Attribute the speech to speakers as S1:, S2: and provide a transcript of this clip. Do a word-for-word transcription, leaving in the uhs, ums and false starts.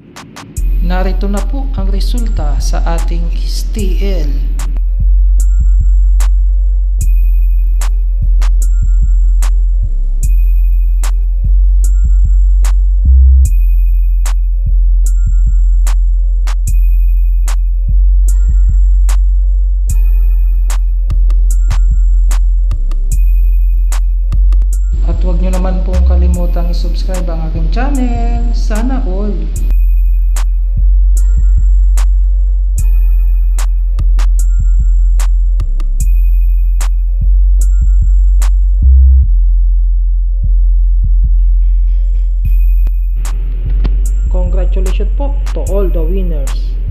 S1: Narito na po ang resulta sa ating S T L. At huwag nyo naman pong kalimutang i-subscribe ang aking channel. Sana all! Congratulations po to all the winners.